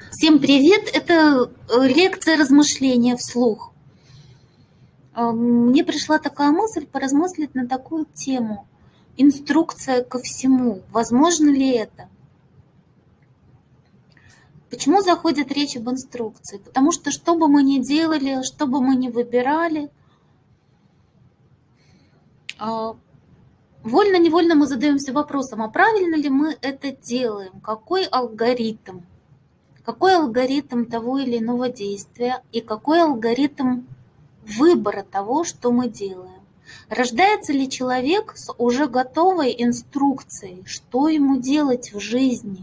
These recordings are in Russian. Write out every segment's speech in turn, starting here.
Всем привет! Это лекция размышления вслух. Мне пришла такая мысль поразмыслить на такую тему. Инструкция ко всему. Возможно ли это? Почему заходит речь об инструкции? Потому что что бы мы ни делали, что бы мы ни выбирали, вольно-невольно мы задаемся вопросом, а правильно ли мы это делаем? Какой алгоритм? Какой алгоритм того или иного действия и какой алгоритм выбора того, что мы делаем? Рождается ли человек с уже готовой инструкцией, что ему делать в жизни?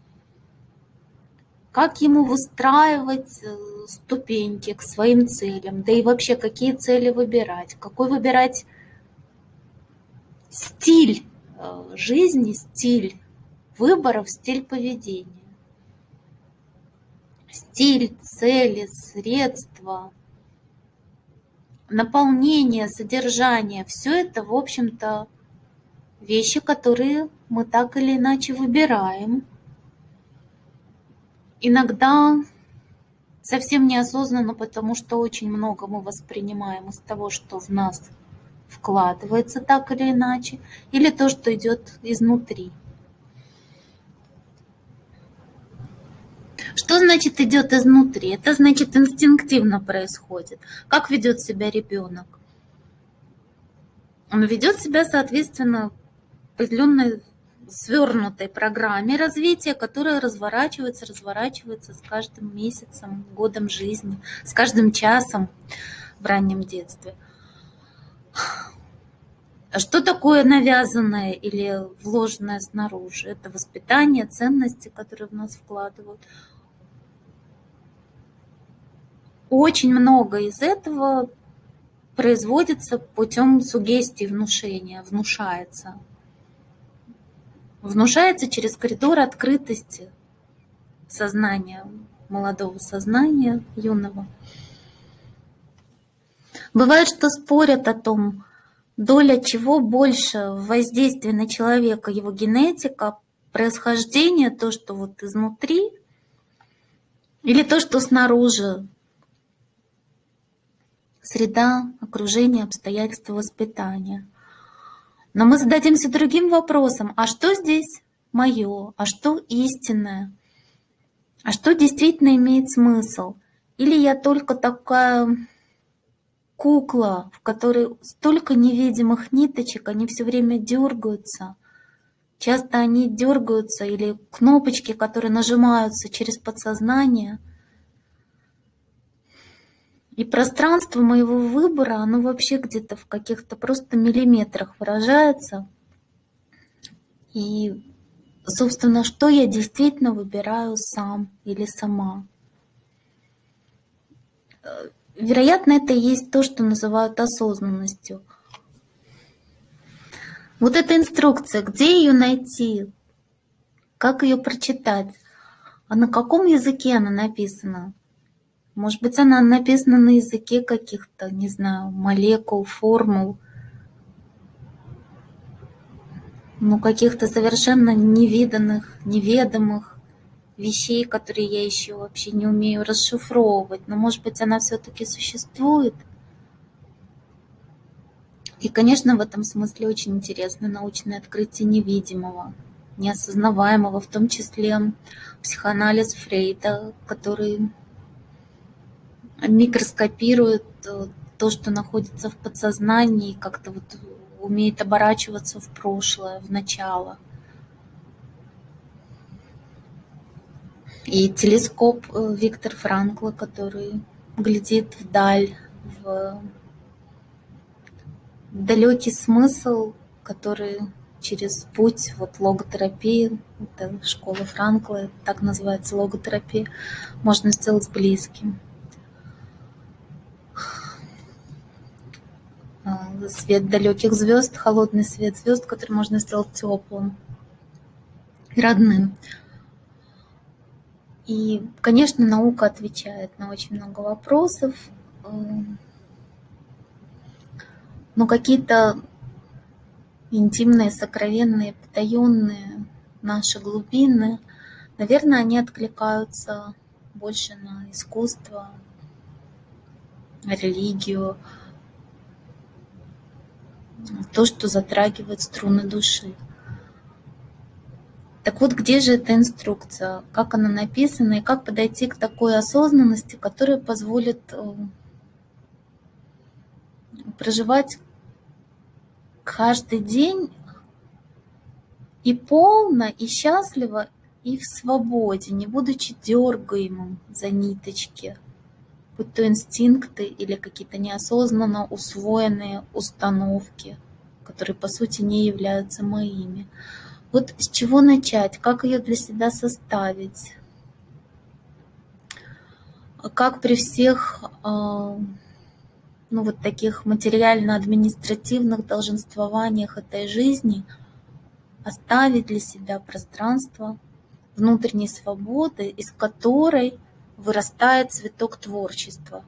Как ему выстраивать ступеньки к своим целям? Да и вообще, какие цели выбирать? Какой выбирать стиль жизни, стиль выборов, стиль поведения? Стиль, цели, средства, наполнение, содержание – все это, в общем-то, вещи, которые мы так или иначе выбираем. Иногда совсем неосознанно, потому что очень много мы воспринимаем из того, что в нас вкладывается так или иначе, или то, что идет изнутри. Что значит идет изнутри? Это значит инстинктивно происходит. Как ведет себя ребенок? Он ведет себя, соответственно, определенной свернутой программе развития, которая разворачивается с каждым месяцем, годом жизни, с каждым часом в раннем детстве. Что такое навязанное или вложенное снаружи? Это воспитание, ценности, которые в нас вкладывают. Очень много из этого производится путем суггестии, внушения, внушается. Внушается через коридор открытости сознания, молодого сознания, юного. Бывает, что спорят о том, доля чего больше в воздействии на человека, его генетика, происхождение, то, что вот изнутри, или то, что снаружи, среда, окружение, обстоятельства воспитания. Но мы зададимся другим вопросом, а что здесь мое, а что истинное, а что действительно имеет смысл? Или я только такая кукла, в которой столько невидимых ниточек, они все время дергаются. Часто они дергаются, или кнопочки, которые нажимаются через подсознание. И пространство моего выбора, оно вообще где-то в каких-то просто миллиметрах выражается. И, собственно, что я действительно выбираю сам или сама. Вероятно, это и есть то, что называют осознанностью. Вот эта инструкция, где ее найти, как ее прочитать, а на каком языке она написана? Может быть, она написана на языке каких-то, не знаю, молекул, формул, каких-то совершенно невиданных, неведомых вещей, которые я еще вообще не умею расшифровывать. Но, может быть, она все-таки существует. И, конечно, в этом смысле очень интересно научное открытие невидимого, неосознаваемого, в том числе психоанализ Фрейда, который микроскопирует то, что находится в подсознании, как-то вот умеет оборачиваться в прошлое, в начало. И телескоп Виктор Франкла, который глядит вдаль, в далекий смысл, который через путь логотерапии, это школа Франкла, так называется логотерапия, можно сделать близким. Свет далеких звезд, холодный свет звезд, который можно сделать теплым и родным. И, конечно, наука отвечает на очень много вопросов, но какие-то интимные, сокровенные, потаенные наши глубины, наверное, они откликаются больше на искусство, религию, то, что затрагивает струны души. Так вот, где же эта инструкция? Как она написана и как подойти к такой осознанности, которая позволит проживать каждый день и полно, и счастливо, и в свободе, не будучи дергаемым за ниточки, будь то инстинкты или какие-то неосознанно усвоенные установки, которые по сути не являются моими. Вот с чего начать, как ее для себя составить, как при всех вот таких материально-административных долженствованиях этой жизни оставить для себя пространство внутренней свободы, из которой вырастает цветок творчества.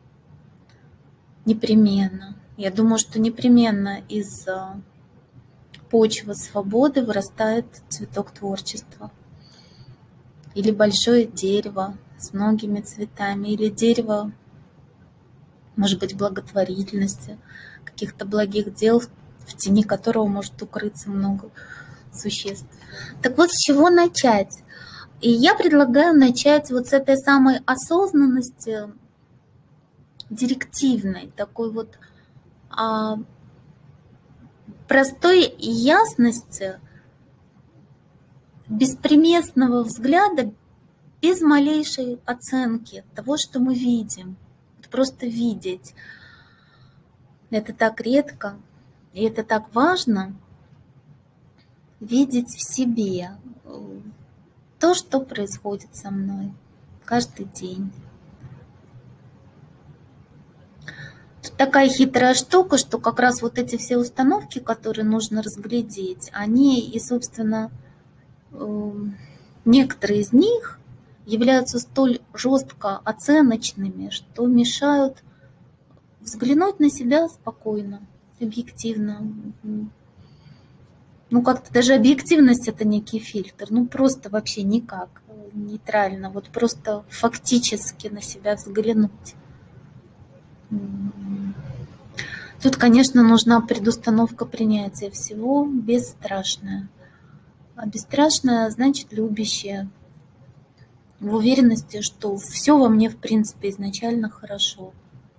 Непременно. Я думаю, что непременно из почвы свободы вырастает цветок творчества. Или большое дерево с многими цветами, или дерево, может быть, благотворительности, каких-то благих дел, в тени которого может укрыться много существ. Так вот, с чего начать? И я предлагаю начать вот с этой самой осознанности директивной, такой вот простой ясности, беспримесного взгляда, без малейшей оценки того, что мы видим. Просто видеть. Это так редко, и это так важно, видеть в себе то, что происходит со мной каждый день. Тут такая хитрая штука, что как раз вот эти все установки, которые нужно разглядеть, они и, собственно, некоторые из них являются столь жестко оценочными, что мешают взглянуть на себя спокойно, объективно. Как-то даже объективность — это некий фильтр, просто вообще никак, нейтрально, вот просто фактически на себя взглянуть. Тут, конечно, нужна предустановка принятия всего, бесстрашная. А бесстрашная значит любящая, в уверенности, что все во мне, в принципе, изначально хорошо,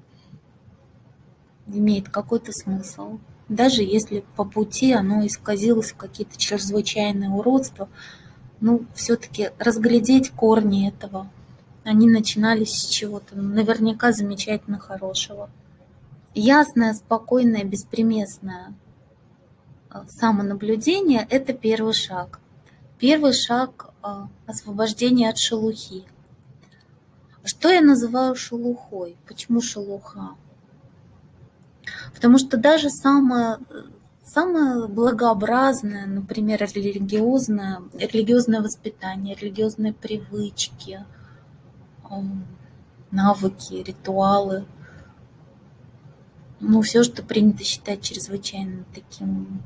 имеет какой-то смысл. Даже если по пути оно исказилось в какие-то чрезвычайные уродства, все-таки разглядеть корни этого. Они начинались с чего-то наверняка замечательно хорошего. Ясное, спокойное, беспримесное самонаблюдение — это первый шаг. Первый шаг освобождения от шелухи. Что я называю шелухой? Почему шелуха? Потому что даже самое благообразное, например, религиозное воспитание, религиозные привычки, навыки, ритуалы, все, что принято считать чрезвычайно таким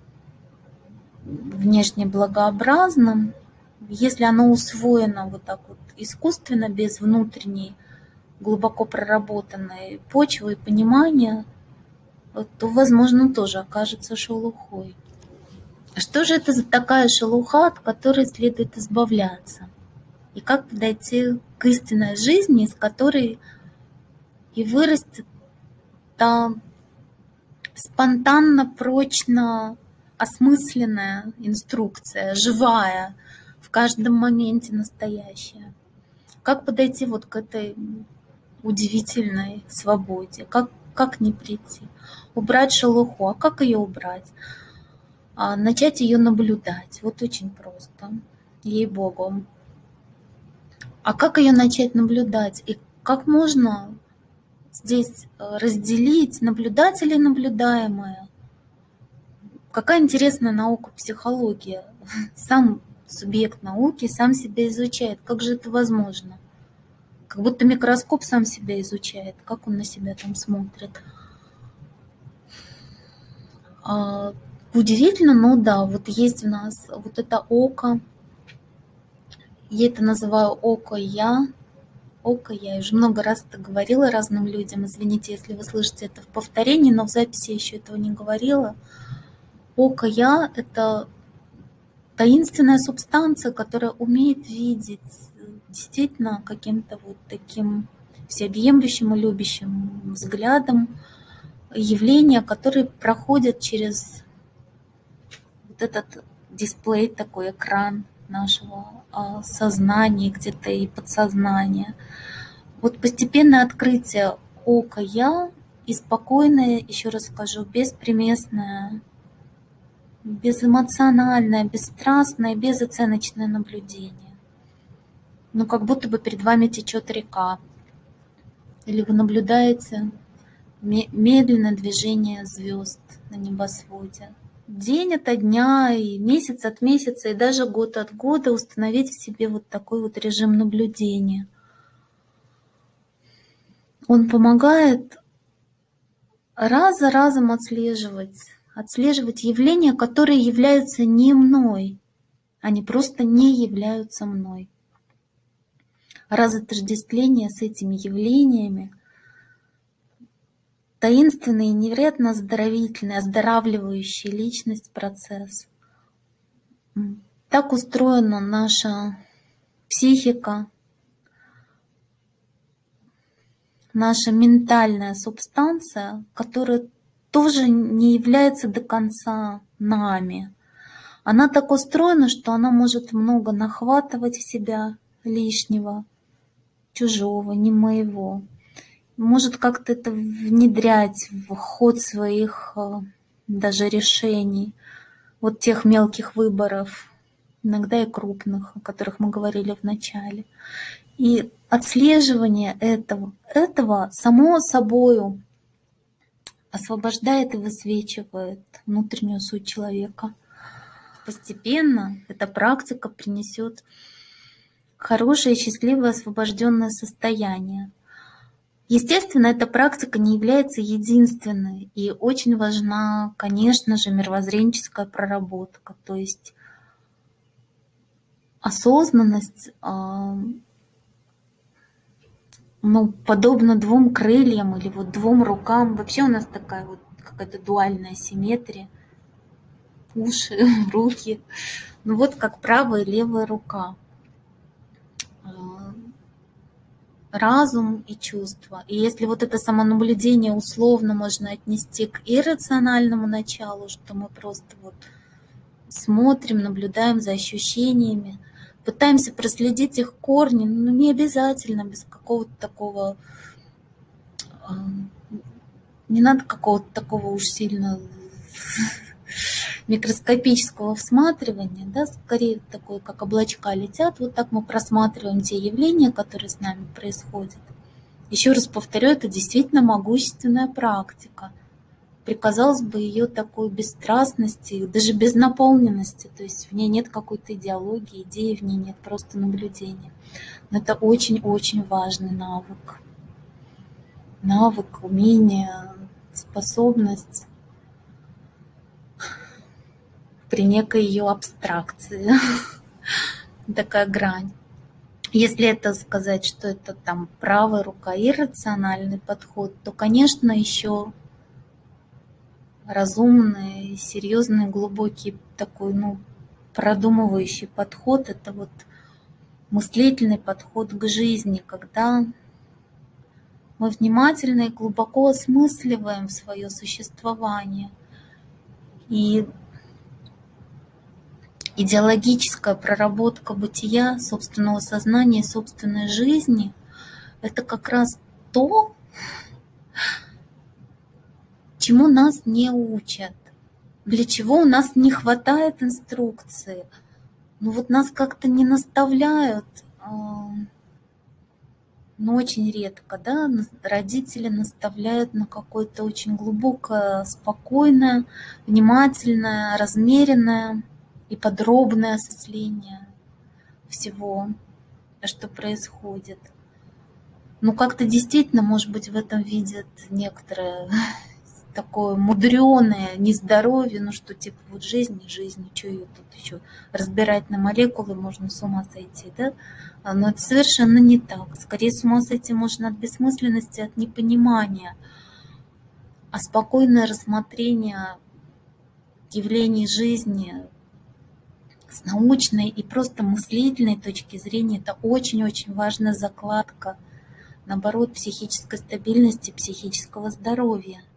внешне благообразным, если оно усвоено вот так вот искусственно, без внутренней глубоко проработанной почвы и понимания, то, возможно, тоже окажется шелухой. Что же это за такая шелуха, от которой следует избавляться? И как подойти к истинной жизни, из которой и вырастет та спонтанно, прочно осмысленная инструкция, живая, в каждом моменте настоящая? Как подойти вот к этой удивительной свободе? Как не прийти? Убрать шелуху. А как ее убрать? Начать ее наблюдать. Вот очень просто. Ей-богу. А как ее начать наблюдать? И как можно здесь разделить наблюдатель и наблюдаемое? Какая интересная наука психология. Сам субъект науки сам себя изучает. Как же это возможно? Как будто микроскоп сам себя изучает. Как он на себя там смотрит? Удивительно, но да, вот есть у нас вот это око. Я это называю око «я». Око я. Уже много раз это говорила разным людям. Извините, если вы слышите это в повторении, но в записи я еще этого не говорила. Око я — это таинственная субстанция, которая умеет видеть действительно каким-то вот таким всеобъемлющим и любящим взглядом явления, которые проходят через вот этот дисплей, такой экран нашего сознания, где-то и подсознания. Вот постепенное открытие ока я и спокойное, еще раз скажу, беспримесное, безэмоциональное, бесстрастное, безоценочное наблюдение. Ну, как будто бы перед вами течет река. Или вы наблюдаете медленное движение звезд на небосводе. День ото дня, и месяц от месяца, и даже год от года установить в себе вот такой вот режим наблюдения. Он помогает раз за разом отслеживать явления, которые являются не мной, они просто не являются мной. Разотождествление с этими явлениями таинственный и невероятно оздоровительный, оздоравливающий личность процесс. Так устроена наша психика, наша ментальная субстанция, которая тоже не является до конца нами. Она так устроена, что она может много нахватывать в себя лишнего, чужого, не моего. Может как-то это внедрять в ход своих даже решений, вот тех мелких выборов, иногда и крупных, о которых мы говорили в начале. И отслеживание этого само собою освобождает и высвечивает внутреннюю суть человека. Постепенно эта практика принесет хорошее, счастливое, освобожденное состояние. Естественно, эта практика не является единственной, и очень важна, конечно же, мировоззренческая проработка, то есть осознанность, подобно двум крыльям или вот двум рукам. Вообще у нас такая вот какая-то дуальная симметрия. Уши, руки. Ну вот как правая и левая рука. Разум и чувства. И если вот это самонаблюдение условно можно отнести к иррациональному началу, что мы просто вот смотрим, наблюдаем за ощущениями, пытаемся проследить их корни, но не обязательно без какого-то такого, не надо какого-то такого уж сильно микроскопического всматривания, да, скорее такое, как облачка летят, вот так мы просматриваем те явления, которые с нами происходят. Еще раз повторю, это действительно могущественная практика. При, казалось бы, ее такой бесстрастности, даже без наполненности, то есть в ней нет какой-то идеологии, идеи в ней нет, просто наблюдения. Но это очень-очень важный навык. Навык, умение, способность при некой ее абстракции. Такая грань. Если это сказать, что это там правая рука, иррациональный подход, то, конечно, еще разумный, серьезный, глубокий такой, продумывающий подход — это вот мыслительный подход к жизни, когда мы внимательно и глубоко осмысливаем свое существование. И идеологическая проработка бытия, собственного сознания, собственной жизни — это как раз то, чему нас не учат, для чего у нас не хватает инструкции. Вот нас как-то не наставляют, очень редко, да, родители наставляют на какое-то очень глубокое, спокойное, внимательное, размеренное и подробное осмысление всего, что происходит. Как-то действительно, может быть, в этом видят некоторое такое мудреное нездоровье, ну что типа вот жизнь, не жизнь, что ее тут еще разбирать на молекулы, можно с ума сойти, да? Но это совершенно не так. Скорее с ума сойти можно от бессмысленности, от непонимания, а спокойное рассмотрение явлений жизни с научной и просто мыслительной точки зрения — это очень-очень важная закладка, наоборот, психической стабильности, психического здоровья.